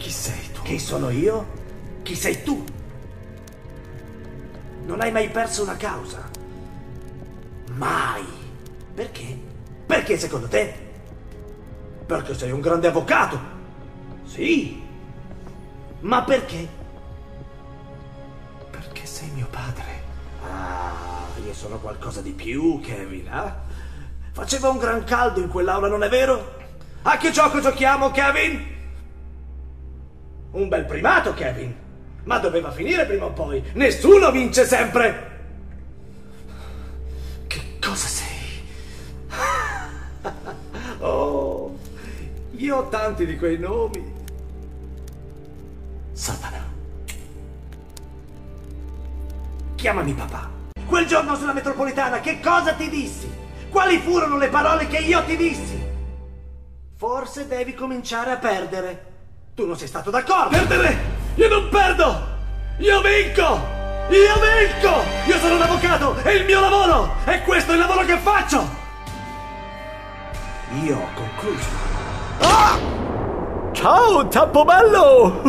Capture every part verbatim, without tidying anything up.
Chi sei tu? Chi sono io? Chi sei tu? Non hai mai perso una causa? Mai. Perché? Perché secondo te? Perché sei un grande avvocato. Sì. Ma perché? Perché sei mio padre. Ah, io sono qualcosa di più, Kevin, eh? Faceva un gran caldo in quell'aula, non è vero? A che gioco giochiamo, Kevin? Un bel primato, Kevin. Ma doveva finire prima o poi. Nessuno vince sempre. Che cosa sei? Oh, io ho tanti di quei nomi. Satana. Chiamami papà. Quel giorno sulla metropolitana, che cosa ti dissi? Quali furono le parole che io ti dissi? Forse devi cominciare a perdere. Tu non sei stato d'accordo? Perdere? Io non perdo! Io vinco! Io vinco! Io sono un avvocato, è il mio lavoro! E questo è il lavoro che faccio! Io ho concluso. Ah! Ciao, Tappobello!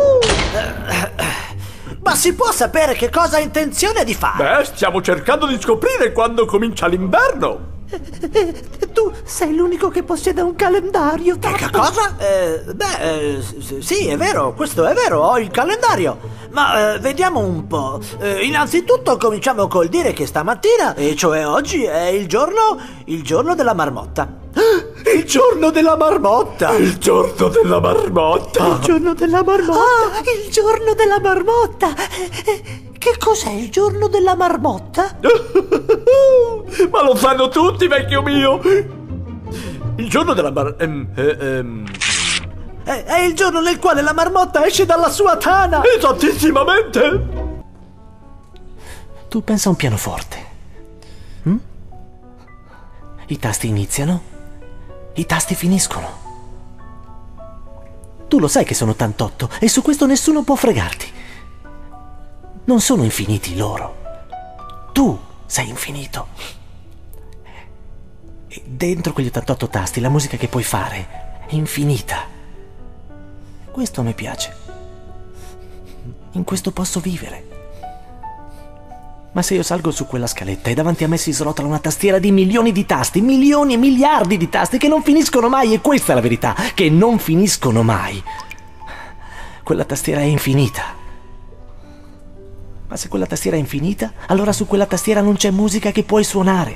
Ma si può sapere che cosa ha intenzione di fare? Beh, stiamo cercando di scoprire quando comincia l'inverno. Tu sei l'unico che possiede un calendario. Che, che cosa? Eh, beh, eh, sì, è vero, questo è vero, ho il calendario. Ma eh, vediamo un po'. Eh, innanzitutto cominciamo col dire che stamattina, e cioè oggi, è il giorno, il giorno della marmotta. Il giorno della marmotta! Il giorno della marmotta! Il giorno della marmotta! Ah, il giorno della marmotta! Che cos'è il giorno della marmotta? Ma lo sanno tutti, vecchio mio! Il giorno della mar... Ehm, eh, ehm... È, è il giorno nel quale la marmotta esce dalla sua tana! Esattissimamente! Tu pensa a un pianoforte. Hm? I tasti iniziano, i tasti finiscono. Tu lo sai che sono ottantotto e su questo nessuno può fregarti. Non sono infiniti loro. Tu sei infinito. E dentro quegli ottantotto tasti la musica che puoi fare è infinita. Questo a me piace. In questo posso vivere. Ma se io salgo su quella scaletta e davanti a me si srotola una tastiera di milioni di tasti, milioni e miliardi di tasti che non finiscono mai, e questa è la verità, che non finiscono mai. Quella tastiera è infinita. Ma se quella tastiera è infinita, allora su quella tastiera non c'è musica che puoi suonare.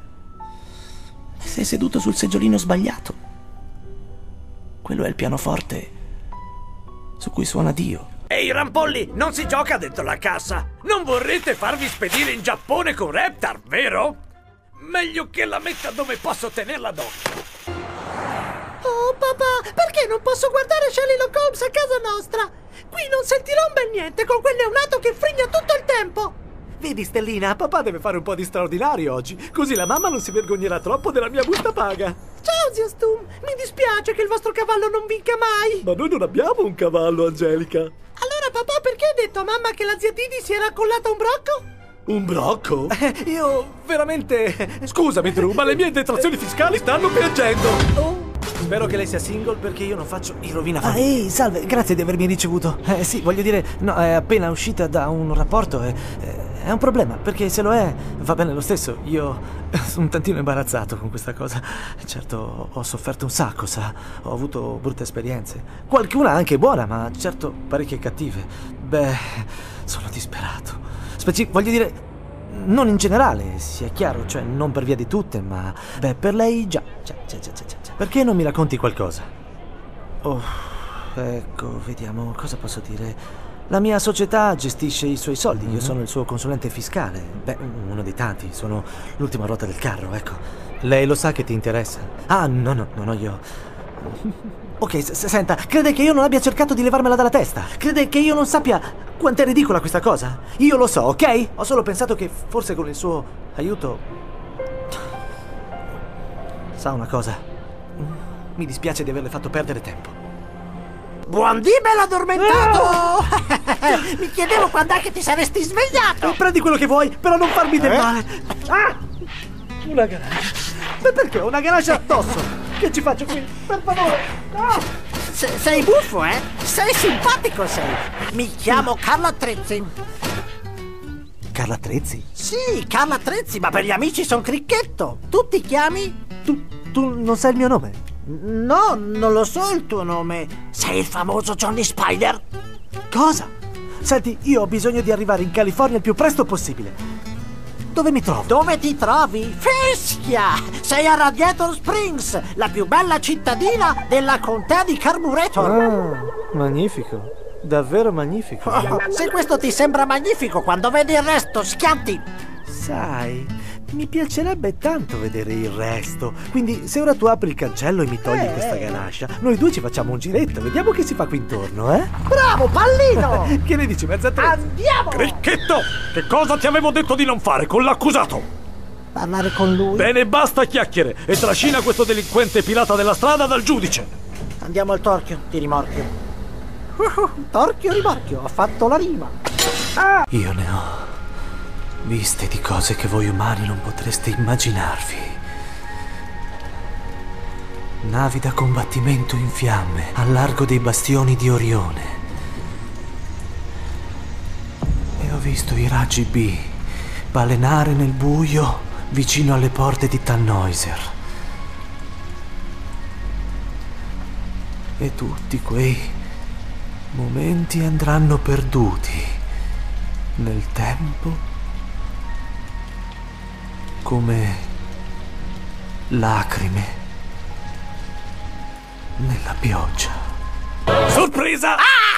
Sei seduto sul seggiolino sbagliato. Quello è il pianoforte su cui suona Dio. Ehi rampolli, non si gioca dentro la cassa! Non vorrete farvi spedire in Giappone con Reptar, vero? Meglio che la metta dove posso tenerla d'occhio. Oh papà, perché non posso guardare Sherlock Holmes a casa nostra? Qui non sentirò un bel niente con quel neonato che frigna tutto il tempo. Vedi Stellina, papà deve fare un po' di straordinario oggi, così la mamma non si vergognerà troppo della mia busta paga. Ciao zio Stum, mi dispiace che il vostro cavallo non vinca mai. Ma noi non abbiamo un cavallo, Angelica. Allora papà, perché hai detto a mamma che la zia Didi si era accollata un brocco? Un brocco? Eh, io veramente... Scusami Drew, ma le mie detrazioni fiscali stanno piangendo. Oh. Spero che lei sia single perché io non faccio i rovinafamiglie. Ah, ehi, salve, grazie di avermi ricevuto. Eh sì, voglio dire, no, è appena uscita da un rapporto e... è un problema, perché se lo è, va bene lo stesso. Io sono un tantino imbarazzato con questa cosa. Certo, ho sofferto un sacco, sa. Ho avuto brutte esperienze. Qualcuna anche buona, ma certo parecchie cattive. Beh, sono disperato. Speci- voglio dire, non in generale, sia chiaro, cioè non per via di tutte, ma... Beh, per lei già, già, già, già, già, già. Perché non mi racconti qualcosa? Oh, ecco, vediamo, cosa posso dire... La mia società gestisce i suoi soldi, io sono il suo consulente fiscale. Beh, uno dei tanti, sono l'ultima ruota del carro, ecco. Lei lo sa che ti interessa? Ah, no, no, no, no, io... Ok, s- senta, crede che io non abbia cercato di levarmela dalla testa? Crede che io non sappia quanto è ridicola questa cosa? Io lo so, ok? Ho solo pensato che forse con il suo aiuto... Sa una cosa? Mi dispiace di averle fatto perdere tempo. Buon dì, bello addormentato! Mi chiedevo quando è che ti saresti svegliato! Eh, prendi quello che vuoi, però non farmi del Eh? male! Ah! Una garage! Ma perché ho una garage addosso? Che ci faccio qui? Per favore! Ah! Se, sei buffo, eh? Sei simpatico, sei. Mi chiamo Carlo Trezzi. Carla Trezzi? Sì, Carlo Trezzi, ma per gli amici sono Cricchetto. Tu ti chiami? Tu, tu non sai il mio nome? No, non lo so il tuo nome. Sei il famoso Johnny Spider? Cosa? Senti, io ho bisogno di arrivare in California il più presto possibile. Dove mi trovo? Dove ti trovi? Fischia! Sei a Radiator Springs, la più bella cittadina della contea di Carburetor. Ah, magnifico. Davvero magnifico. Oh, se questo ti sembra magnifico, quando vedi il resto, schianti. Sai, mi piacerebbe tanto vedere il resto. Quindi, se ora tu apri il cancello e mi togli Eh. questa ganascia, noi due ci facciamo un giretto. Vediamo che si fa qui intorno, eh? Bravo, pallino! Che ne dici, mezza tre? Andiamo! Cricchetto, che cosa ti avevo detto di non fare con l'accusato? Parlare con lui. Bene, basta chiacchiere e trascina questo delinquente pirata della strada dal giudice. Andiamo al torchio, ti rimorchio. Uh, torchio rimorchio, ho fatto la rima. Io ne ho viste di cose che voi umani non potreste immaginarvi. Navi da combattimento in fiamme al largo dei bastioni di Orione. E ho visto i raggi B balenare nel buio vicino alle porte di Tannhäuser. E tutti quei momenti andranno perduti nel tempo come lacrime nella pioggia. Sorpresa!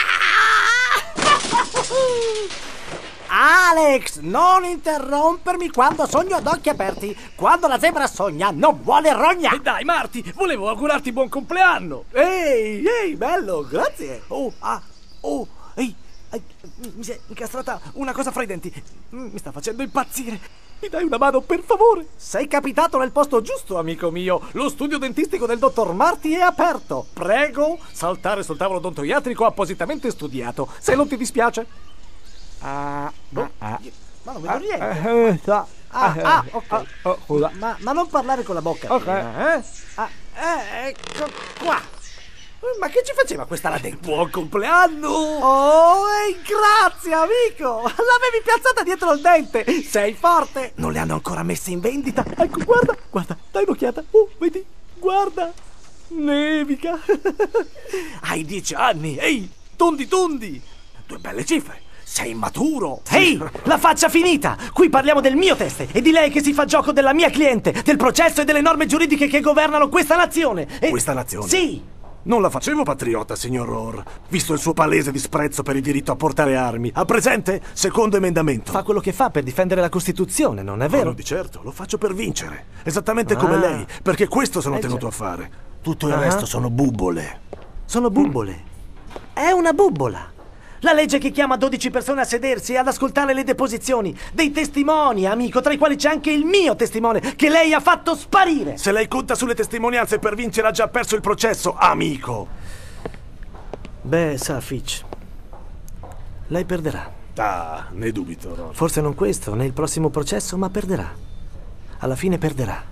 Alex, non interrompermi quando sogno ad occhi aperti. Quando la zebra sogna, non vuole rogna. E dai, Marty, volevo augurarti buon compleanno. Ehi, ehi, bello, grazie. Oh, ah, oh, ehi, ehi, mi si è incastrata una cosa fra i denti. Mm, Mi sta facendo impazzire. Mi dai una mano, per favore? Sei capitato nel posto giusto, amico mio. Lo studio dentistico del dottor Marty è aperto. Prego, saltare sul tavolo odontoiatrico appositamente studiato. Se non ti dispiace. Ah, boh, Ma non vedo niente. eh, eh, Ah, ah, ok. oh, scusa. Ma, ma non parlare con la bocca. Ok. prima, eh? Ah, eh, ecco qua. Ma che ci faceva questa là dentro? Buon compleanno! Oh, e grazie, amico. L'avevi piazzata dietro il dente. Sei forte. Non le hanno ancora messe in vendita. Ecco, guarda, guarda, dai un'occhiata. Oh, vedi, guarda. Nevica. Hai dieci anni. Ehi, tondi tondi. Due belle cifre. Sei maturo. Ehi, la faccia finita. Qui parliamo del mio test e di lei che si fa gioco della mia cliente, del processo e delle norme giuridiche che governano questa nazione. E... Questa nazione? Sì. Non la facevo patriota, signor Rohr, visto il suo palese disprezzo per il diritto a portare armi. Ha presente? Secondo emendamento. Fa quello che fa per difendere la Costituzione, non è vero? No, di certo, lo faccio per vincere. Esattamente come Ah. lei, perché questo sono Eh, tenuto già. a fare. Tutto il Ah. resto sono bubbole. Sono bubbole. È una bubbola. La legge che chiama dodici persone a sedersi e ad ascoltare le deposizioni dei testimoni, amico, tra i quali c'è anche il mio testimone, che lei ha fatto sparire. Se lei conta sulle testimonianze per vincere ha già perso il processo, amico. Beh, sa, Fitch, lei perderà. Ah, ne dubito, Rohr. Forse non questo, né il prossimo processo, ma perderà. Alla fine perderà.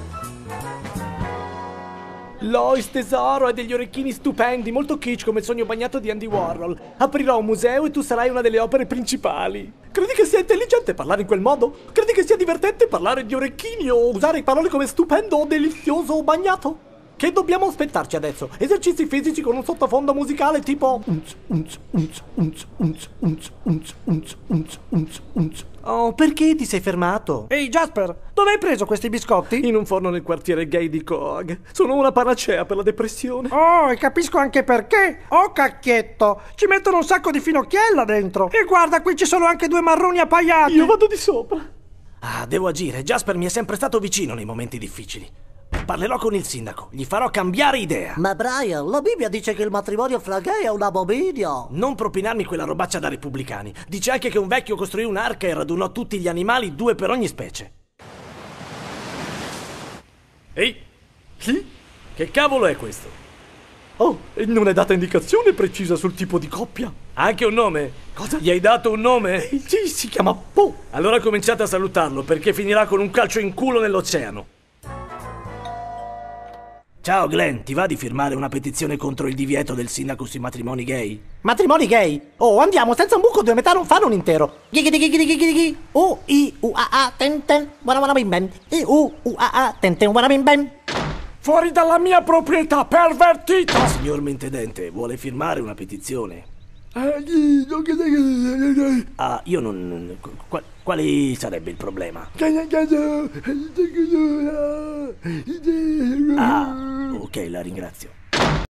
Lois, tesoro, ha degli orecchini stupendi, molto kitsch come il sogno bagnato di Andy Warhol. Aprirò un museo e tu sarai una delle opere principali. Credi che sia intelligente parlare in quel modo? Credi che sia divertente parlare di orecchini o usare parole come stupendo o delizioso o bagnato? Che dobbiamo aspettarci adesso? Esercizi fisici con un sottofondo musicale tipo... Oh, perché ti sei fermato? Ehi, Jasper, dove hai preso questi biscotti? In un forno nel quartiere gay di Coag. Sono una panacea per la depressione. Oh, e capisco anche perché. Oh, cacchietto, ci mettono un sacco di finocchiella dentro. E guarda, qui ci sono anche due marroni appaiati. Io vado di sopra. Ah, devo agire. Jasper mi è sempre stato vicino nei momenti difficili. Parlerò con il sindaco, gli farò cambiare idea. Ma Brian, la Bibbia dice che il matrimonio fra gay è un abominio. Non propinarmi quella robaccia da repubblicani. Dice anche che un vecchio costruì un'arca e radunò tutti gli animali, due per ogni specie. Ehi, sì? Che cavolo è questo? Oh, e non è data indicazione precisa sul tipo di coppia. Anche un nome? Cosa? Gli hai dato un nome? Eh, sì, si chiama Po. Allora cominciate a salutarlo perché finirà con un calcio in culo nell'oceano. Ciao Glenn, ti va di firmare una petizione contro il divieto del sindaco sui matrimoni gay? Matrimoni gay? Oh, andiamo, senza un buco due metà non fanno un intero. Ghighi ghighi ghighi ghighi. U I U A A ten ten wana wana bim bam. I U U A A ten ten wana bim bam. Fuori dalla mia proprietà, pervertito! Signor Mentedente, vuole firmare una petizione? Ah, io non... Qual, quale sarebbe il problema? Ah, ok, la ringrazio.